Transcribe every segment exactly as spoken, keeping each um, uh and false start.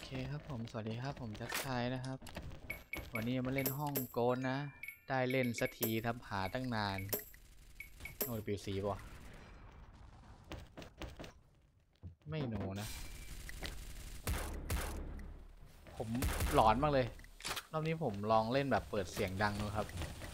เคครับผมสวัสดีครับผมจักรชัยนะครับวันนี้มาเล่นห้องโกนนะได้เล่นสักทีทำหาตั้งนานโน้ตปิวสีป่ะไม่หนูนะผมหลอนมากเลยรอบนี้ผมลองเล่นแบบเปิดเสียงดังดูครับ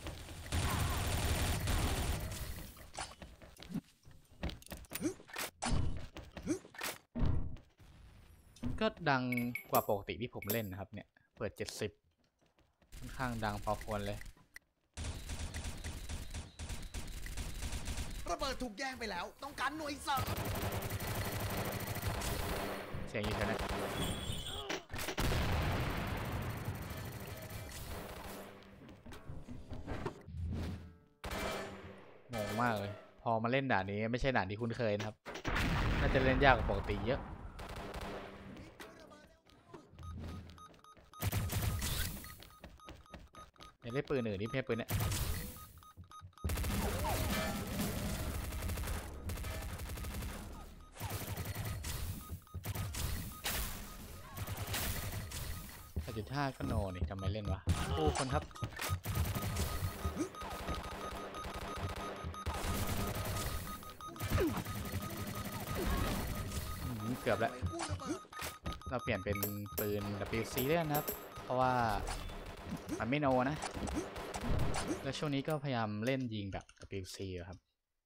ก็ดังกว่าปกติที่ผมเล่นนะครับเนี่ยเปิดเจ็ดสิบค่อนข้างดังพอควรเลยระเบิดถูกแย่งไปแล้วต้องการหน่วยเสริมเสียงอยู่แค่นั้นงงมากเลยพอมาเล่นด่านนี้ไม่ใช่ด่านที่คุ้นเคยนะครับน่าจะเล่นยากกว่าปกติเยอะอยากได้ปืนอื่นนี่เพ่ปืนเนี่ยจุดห้าก็โนนี่ทำไมเล่นวะโอ้คนครับเกือบแล้วเราเปลี่ยนเป็นปืน ดับเบิลยู ซี ได้นะครับเพราะว่ามันไม่โนนะแล้วช่วงนี้ก็พยายามเล่นยิงแบบ ดับเบิลยู ซี ครับ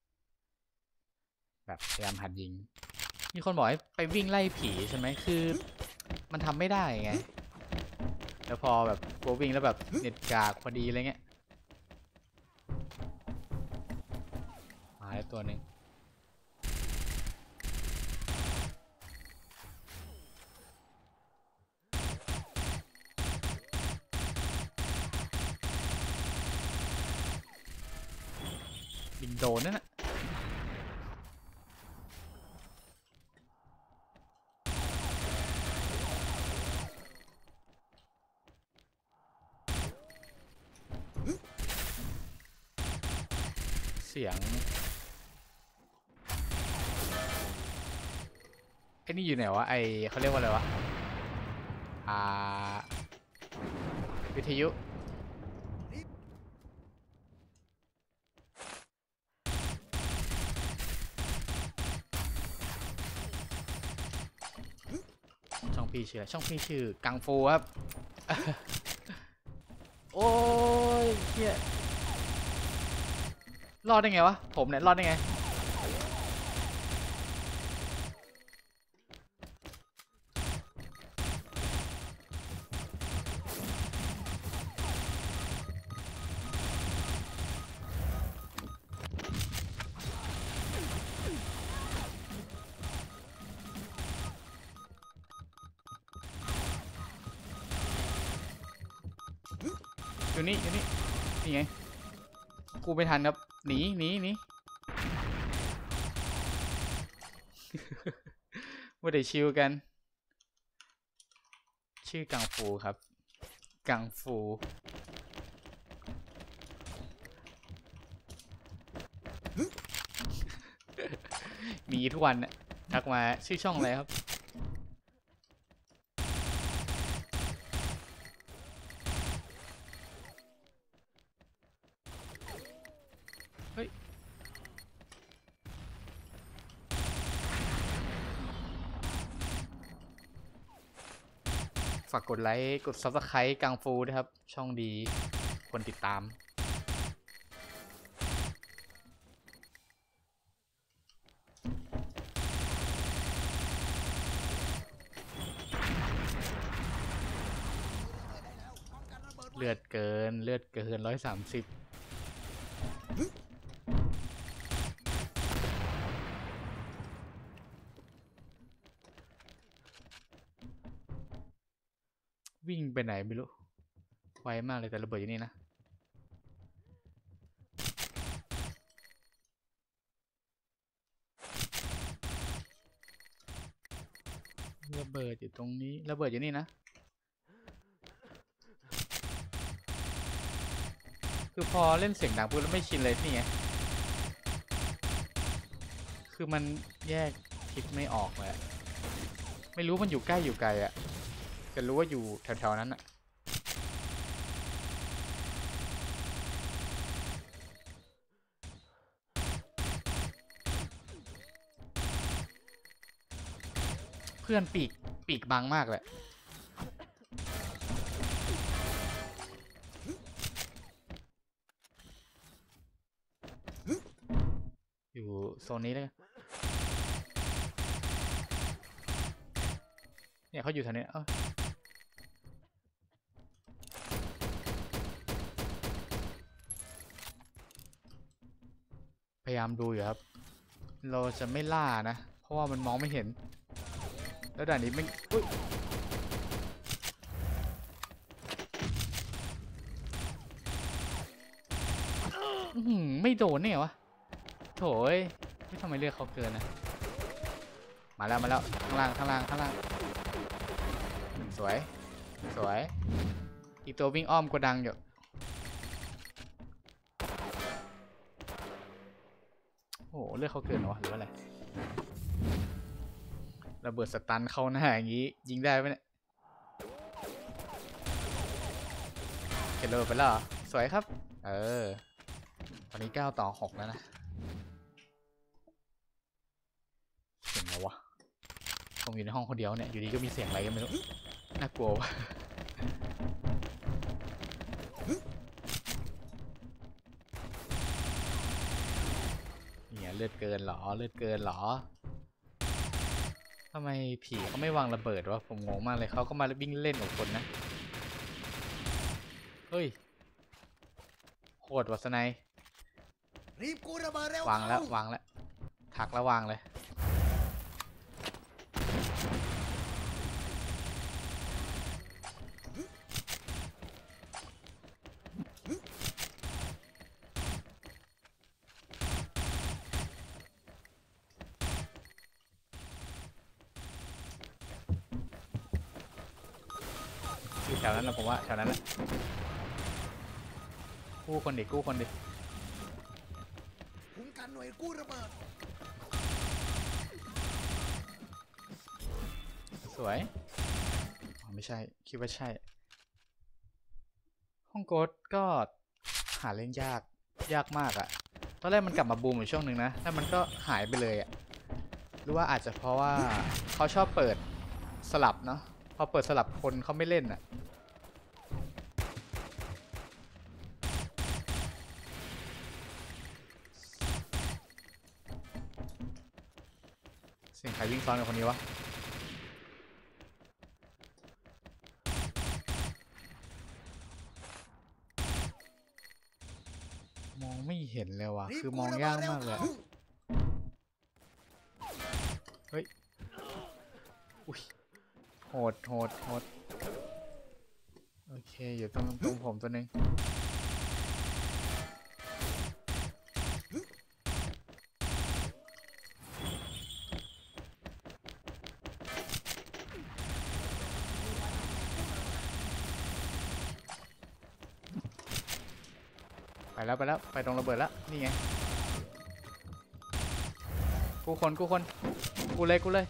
แบบพยายามหัดยิงมีคนบอกให้ไปวิ่งไล่ผีใช่ไหมคือมันทำไม่ได้ไงแล้วพอแบบกลัววิ่งแล้วแบบเน็ตกากพอดีอะไรเงี้ยมาแล้วตัวหนึ่งบินโดนนั่นแหละเสียงไอ้นี่อยู่ไหนวะไอเขาเรียกว่าอะไรวะอ่าวิทยุช่องพี่ชื่อช่องพี่ชื่อกังฟูครับโอ้ยเฮียรอดได้ไงวะผมเนี่ยรอดได้ไงอยู่นี่อยู่นี่นี่ไงกูไม่ทันครับหนีหนีหนีไม่ได้ชิวกันชื่อกังฟูครับกังฟูมีทุกวันน่ะทักมาชื่อช่องอะไรครับเฮ้ยฝากกดไลค์กด ซับสไครบ์ กังฟูนะครับช่องดีคนติดตามเลือดเกินเลือดเกินร้อยสามสิบวิ่งไปไหนไม่รู้ไวมากเลยแต่ระเบิดอยู่นี่นะระเบิดอยู่ตรงนี้ระเบิดอยู่นี่นะคือพอเล่นเสียงดังปุ๊บแล้วไม่ชินเลยนี่ไงคือมันแยกทิศไม่ออกเลยไม่รู้มันอยู่ใกล้อยู่ไกลอะจะรู้ว่าอยู่แถวๆนั้นอะเพื่อนปีกปีกบางมากเลยอยู่โซนนี้เลยเนี่ยเขาอยู่แถวนี้เอ้าพยายามดูอยู่ครับเราจะไม่ล่านะเพราะว่ามันมองไม่เห็นแล้วด่านนี้ไม่อุ๊ยไม่โดนเนี่ยวะโถ่เอ้ยไม่ทำไมเลือกเขาเกินนะมาแล้วมาแล้วข้างล่างข้างล่างข้างล่างสวยสวยอีกตัววิ่งอ้อมกระดังอยู่โอ้โหเลือกเขาเกินวะหรือว่าอะไรระเบิดสตันเข้าหน้าอย่างนี้ยิงได้ไหมเนี่ยเก็บระเบิดไปแล้วสวยครับเออตอนนี้เก้าต่อหกแล้วนะเสียงอะไรวะผมอยู่ในห้องคนเดียวเนี่ยอยู่ดีก็มีเสียงอะไรกันไม่รู้น่ากลัววะเนี่ยเลือดเกินหรอเลือดเกินหรอทำไมผีเขาไม่วางระเบิดวะผมงงมากเลยเขาก็มาวิ่งเล่นกับคนนะเฮ้ยโคตรวัสนัยรีบกู้ระเบิดเร็ววางแล้ววางแล้วถักแล้ววางเลยอยู่แถวนั้นนะผมว่าแถวนั้นแหละกู้คนดิกู้คนดิคุ้มกันหน่วยกู้ระเบิดสวยอ๋อไม่ใช่คิดว่าใช่ห้องโกดก็หาเล่นยากยากมากอะตอนแรกมันกลับมาบูมอยู่ช่วงหนึ่งนะแล้วมันก็หายไปเลยอะหรือว่าอาจจะเพราะว่าเขาชอบเปิดสลับเนาะพอเปิดสลับคนเขาไม่เล่นอะเสียงใครวิ่งซ้อนกับคนนี้วะมองไม่เห็นเลยว่ะคือมองยากมากเลยเฮ้ยอุ้ยโหดโหดโหดโอเคอยู่ตรงตรงผมตัวนึงไปแล้วไปแล้วไปตรงระเบิดแล้วนี่ไงกูคนกูคนกูเลยกูเลย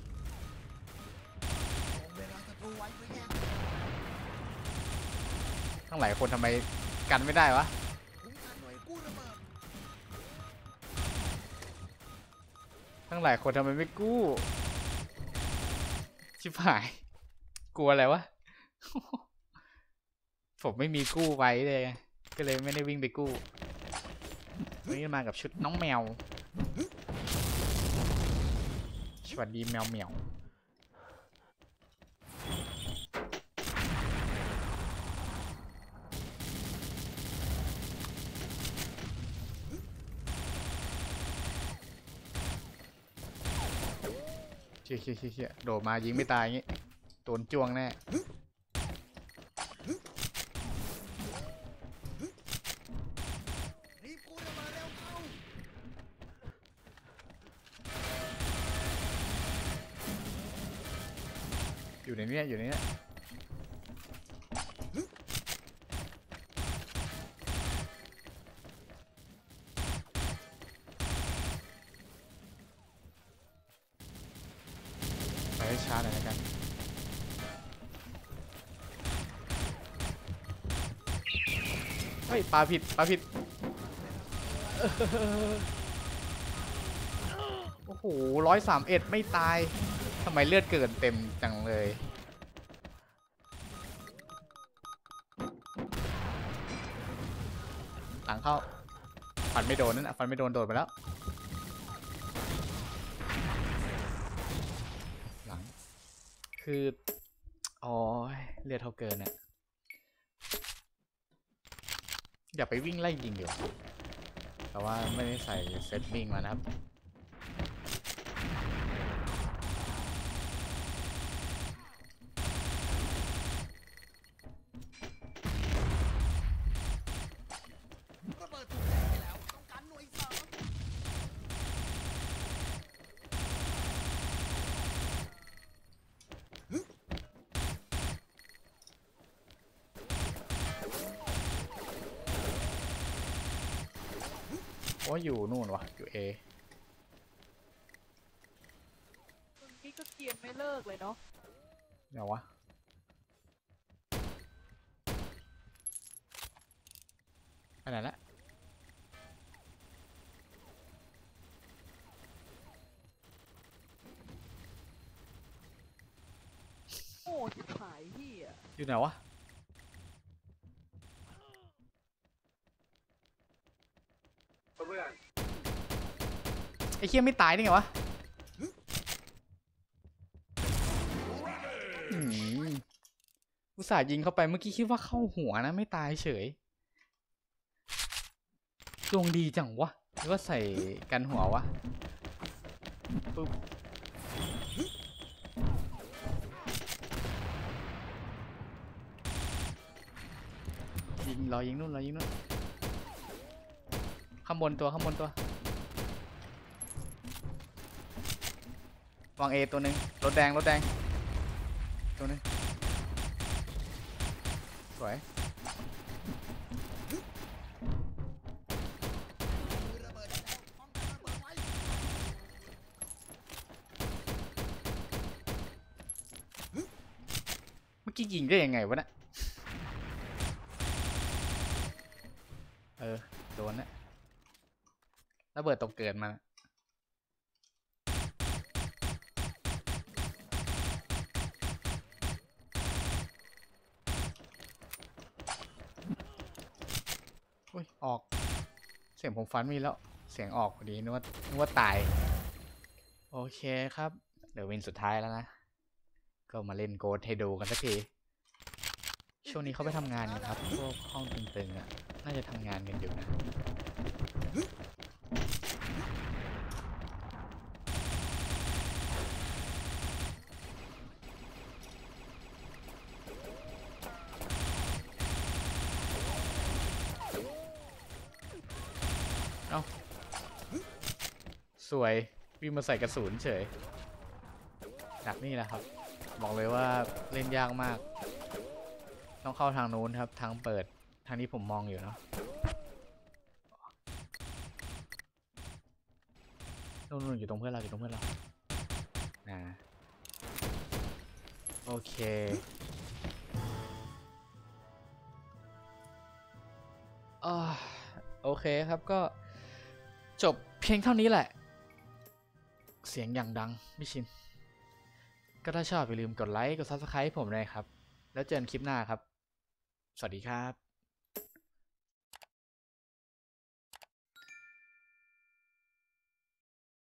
ทั้งหลายคนทำไมกันไม่ได้วะทั้งหลายคนทำไมไม่กู้ชิบหายกลัวอะไรวะ ผมไม่มีกู้ไว้เลยก็เลยไม่ได้วิ่งไปกู้วันนี้มากับชุดน้องแมวสวัสดีแมวเหมียวเชี่ยเชี่ยเชี่ยเชี่ยโดดมายิงไม่ตายงี้โดนจ้วงแน่อยู่ในนี้อยู่ในนี้ไปให้ช้าหน่อยละกันเฮ้ยปลาผิดปลาผิดโอ้โหร้อยสามเอ็ดไม่ตายทำไมเลือดเกินเต็มจังเลยหลังเข้าฟันไม่โดนนั่นอ่ะฟันไม่โดนโดดไปแล้วหลังคืออ๋อเลือดเท่าเกินอ่ะอย่าไปวิ่งไล่ยิงอยู่แต่ว่าไม่ได้ใส่เซตวิ่งมานะครับระเบิดถูกแจ้งไปแล้วต้องการหน่วยเสริมโอ้อยู่นู่นวะอยู่เอมึงนี่ก็เกรียนไม่เลิกเลยเนาะเดี๋ยววะไปไหนละโง่ชิบหายพี่อ่ะอยู่ไหนวะไอ้เคี้ยไม่ตายได้ไงวะอืมอุตส่าห์ยิงเข้าไปเมื่อกี้คิดว่าเข้าหัวนะไม่ตายเฉยดวงดีจังวะหรือว่าใส่กันหัววะปึ๊บยิงรอยิงนู่นรอยิงนู่นข้างบนตัวข้างบนตัววางเอตัวหนึ่งรถแดงรถแดงตัวหนึงสวยมือระเบิดได้แล้วป้องกันระเบิดไว้เมื่อกี้ยิงได้ยังไงวะเนี่ยเออโดนนะระเบิดตกเกิดมาอุ้ยออกเสียงผมฟันมีแล้วเสียงออกพอดีนึกว่านึกว่าตายโอเคครับเดี๋ยววินสุดท้ายแล้วนะก็มาเล่นโกดให้ดูกันสักทีช่วงนี้เขาไปทำงานกันครับพวกห้องตึงๆอ่ะน่าจะทำงานกันอยู่นะเอ้าสวยวิ่งมาใส่กระสุนเฉยหนักนี่แหละครับบอกเลยว่าเล่นยากมากต้องเข้าทางนู้นครับทางเปิดทางนี้ผมมองอยู่เนาะนู่นๆอยู่ตรงเพื่อนเราอยู่ตรงเพื่อนเรานะโอเคอ่าโอเคครับก็จบเพียงเท่านี้แหละเสียงอย่างดังไม่ชินก็ถ้าชอบอย่าลืมกดไลค์กด ซับสไครบ์ ผมเลยครับแล้วเจอกันคลิปหน้าครับสวัสดีครับ